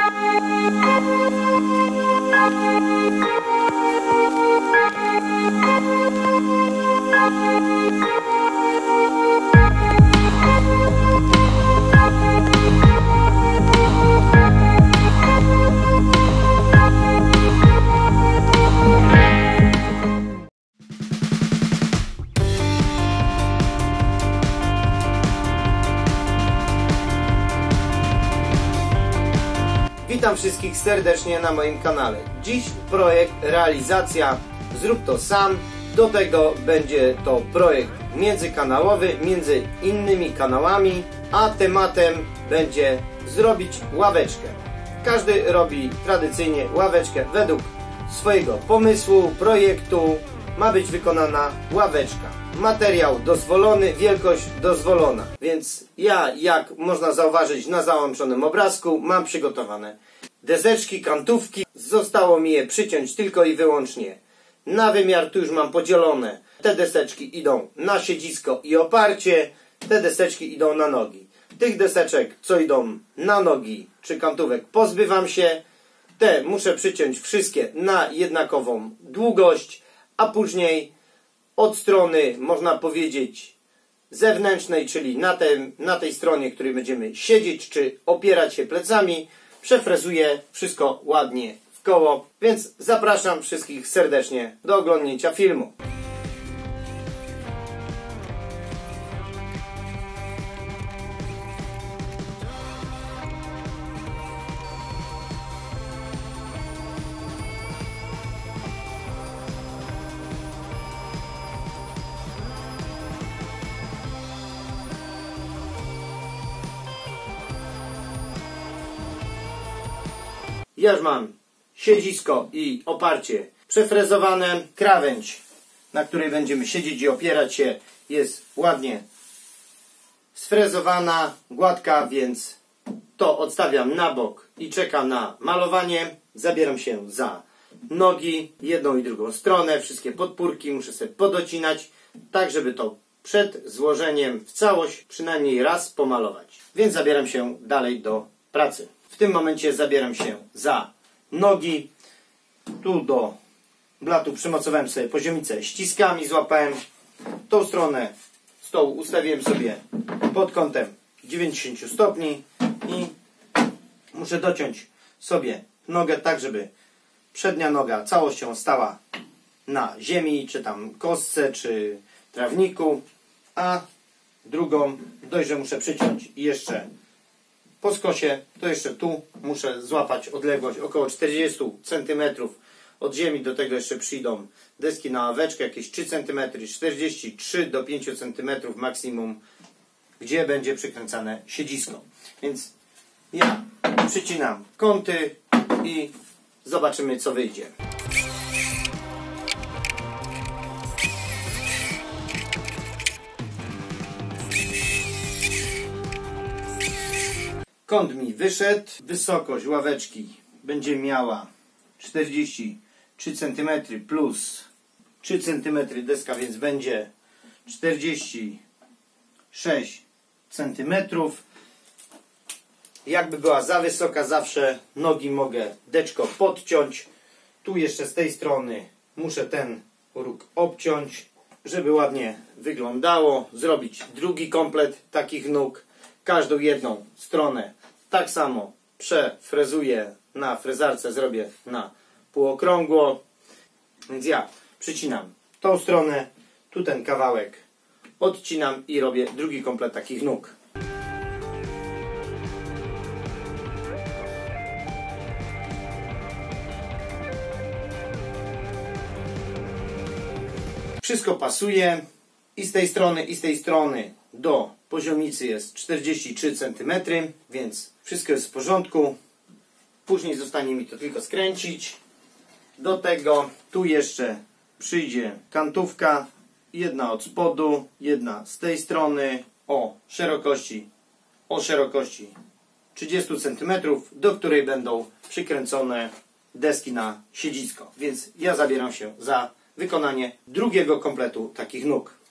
Witam wszystkich serdecznie na moim kanale. Dziś projekt, realizacja, zrób to sam. Do tego będzie to projekt międzykanałowy, między innymi kanałami, a tematem będzie zrobić ławeczkę. Każdy robi tradycyjnie ławeczkę według swojego pomysłu, projektu. Ma być wykonana ławeczka. Materiał dozwolony, wielkość dozwolona. Więc ja, jak można zauważyć na załączonym obrazku, mam przygotowane deseczki, kantówki. Zostało mi je przyciąć tylko i wyłącznie na wymiar. Tu już mam podzielone. Te deseczki idą na siedzisko i oparcie. Te deseczki idą na nogi. Tych deseczek, co idą na nogi czy kantówek, pozbywam się. Te muszę przyciąć wszystkie na jednakową długość, a później od strony, można powiedzieć, zewnętrznej, czyli na tej stronie, której będziemy siedzieć czy opierać się plecami, przefrezuję wszystko ładnie w koło. Więc zapraszam wszystkich serdecznie do oglądnięcia filmu. Ja już mam siedzisko i oparcie przefrezowane. Krawędź, na której będziemy siedzieć i opierać się, jest ładnie sfrezowana, gładka, więc to odstawiam na bok i czekam na malowanie. Zabieram się za nogi, jedną i drugą stronę. Wszystkie podpórki muszę sobie podocinać, tak żeby to przed złożeniem w całość przynajmniej raz pomalować. Więc zabieram się dalej do pracy. W tym momencie zabieram się za nogi. Tu do blatu przymocowałem sobie poziomicę ściskami, złapałem. Tą stronę stołu ustawiłem sobie pod kątem 90 stopni i muszę dociąć sobie nogę tak, żeby przednia noga całością stała na ziemi, czy tam kostce, czy trawniku, a drugą dość, że muszę przyciąć i jeszcze po skosie, to jeszcze tu muszę złapać odległość około 40 cm od ziemi. Do tego jeszcze przyjdą deski na ławeczkę, jakieś 3 cm, 43 do 5 cm maksimum, gdzie będzie przykręcane siedzisko. Więc ja przycinam kąty i zobaczymy, co wyjdzie. Kąt mi wyszedł. Wysokość ławeczki będzie miała 43 cm plus 3 cm deska, więc będzie 46 cm. Jakby była za wysoka, zawsze nogi mogę deczko podciąć. Tu jeszcze z tej strony muszę ten róg obciąć, żeby ładnie wyglądało. Zrobić drugi komplet takich nóg. Każdą jedną stronę tak samo przefrezuję na frezarce, zrobię na półokrągło. Więc ja przycinam tą stronę, tu ten kawałek odcinam i robię drugi komplet takich nóg. Wszystko pasuje i z tej strony, i z tej strony. Do poziomicy jest 43 cm, więc wszystko jest w porządku. Później zostanie mi to tylko skręcić. Do tego tu jeszcze przyjdzie kantówka, jedna od spodu, jedna z tej strony o szerokości 30 cm, do której będą przykręcone deski na siedzisko. Więc ja zabieram się za wykonanie drugiego kompletu takich nóg.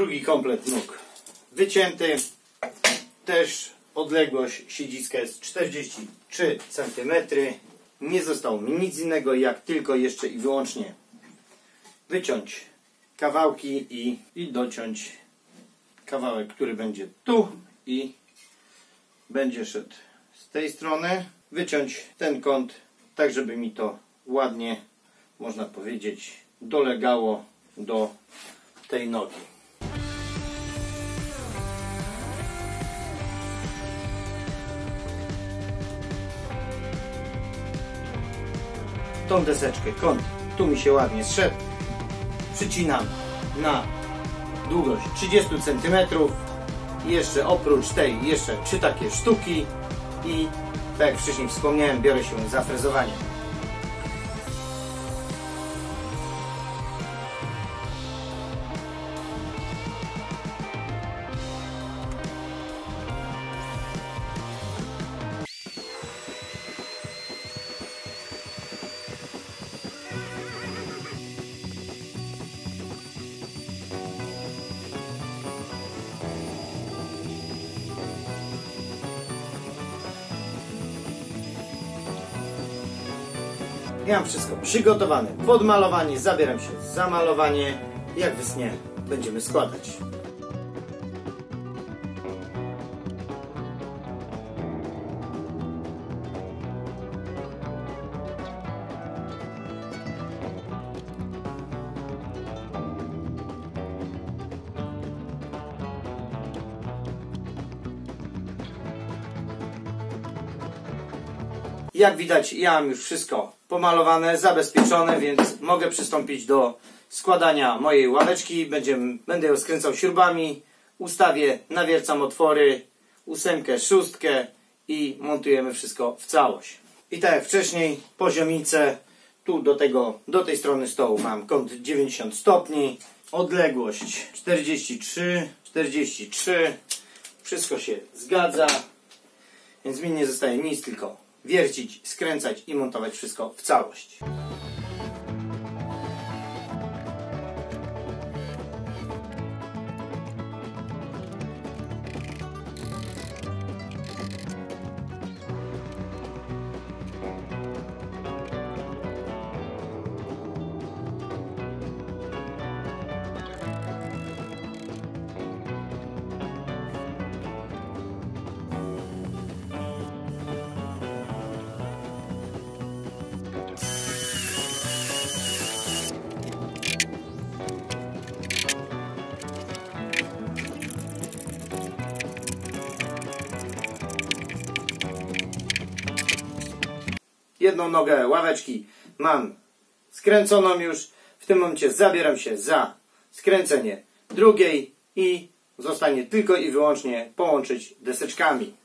Drugi komplet nóg wycięty. Też odległość siedziska jest 43 cm. Nie zostało mi nic innego, jak tylko jeszcze i wyłącznie wyciąć kawałki i dociąć kawałek, który będzie tu i będzie szedł z tej strony. Wyciąć ten kąt, tak żeby mi to ładnie, można powiedzieć, dolegało do tej nogi. Tą deseczkę, kąt tu mi się ładnie zszedł. Przycinam na długość 30 cm. Jeszcze oprócz tej jeszcze 3 takie sztuki i tak jak wcześniej wspomniałem, biorę się za frezowanie. Ja mam wszystko przygotowane pod malowanie, zabieram się za malowanie. Jak wysnie, będziemy składać. Jak widać, ja mam już wszystko pomalowane, zabezpieczone, więc mogę przystąpić do składania mojej ławeczki. Będę ją skręcał śrubami, ustawię, nawiercam otwory, 8, 6 i montujemy wszystko w całość. I tak jak wcześniej, poziomice, tu do tej strony stołu mam kąt 90 stopni, odległość 43, wszystko się zgadza, więc mi nie zostaje nic, tylko wiercić, skręcać i montować wszystko w całość. Jedną nogę ławeczki mam skręconą już. W tym momencie zabieram się za skręcenie drugiej i zostanie tylko i wyłącznie połączyć deseczkami.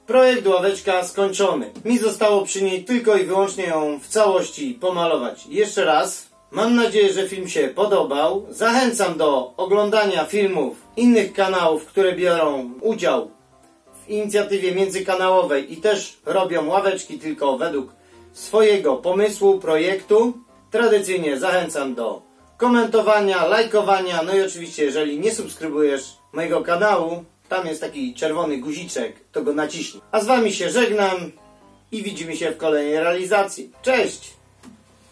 Projekt ławeczka skończony. Mi zostało przy niej tylko i wyłącznie ją w całości pomalować. Jeszcze raz, mam nadzieję, że film się podobał. Zachęcam do oglądania filmów innych kanałów, które biorą udział w inicjatywie międzykanałowej i też robią ławeczki tylko według swojego pomysłu, projektu. Tradycyjnie zachęcam do komentowania, lajkowania, no i oczywiście jeżeli nie subskrybujesz mojego kanału, tam jest taki czerwony guziczek, to go naciśnij. A z wami się żegnam i widzimy się w kolejnej realizacji. Cześć!